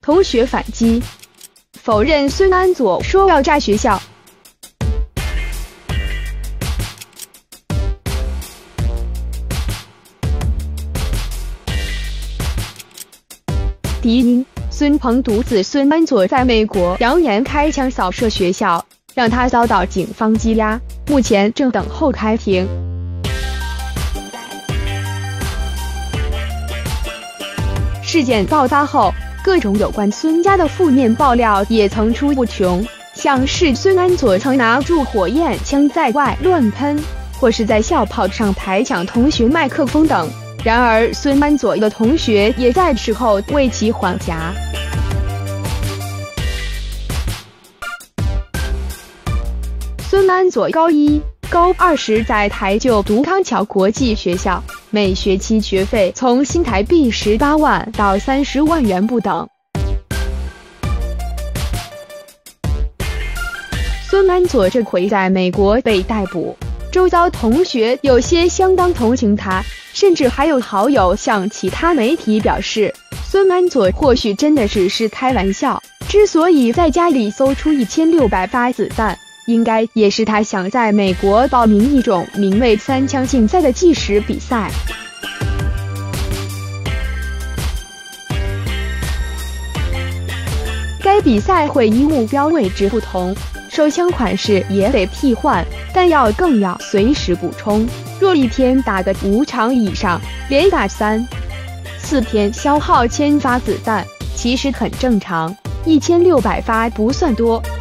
同学反击，否认孙安佐说要炸学校。第一因，孙鹏独子孙安佐在美国扬言开枪扫射学校，让他遭到警方羁押，目前正等候开庭。事件爆发后，各种有关孙家的负面爆料也层出不穷，像是孙安佐曾拿住火焰枪在外乱喷，或是在校跑上台抢同学麦克风等。然而，孙安佐的同学也在事后为其还价。孙安佐高一、高二时在台就读康桥国际学校，每学期学费从新台币18万到30万元不等。孙安佐这回在美国被逮捕，周遭同学有些相当同情他，甚至还有好友向其他媒体表示，孙安佐或许真的只是开玩笑，之所以在家里搜出1600发子弹，应该也是他想在美国报名一种名为3枪竞赛的计时比赛。该比赛会依目标位置不同，手枪款式也得替换，弹药更要随时补充。若一天打个5场以上，连打3、4天消耗1000发子弹，其实很正常，1600发不算多。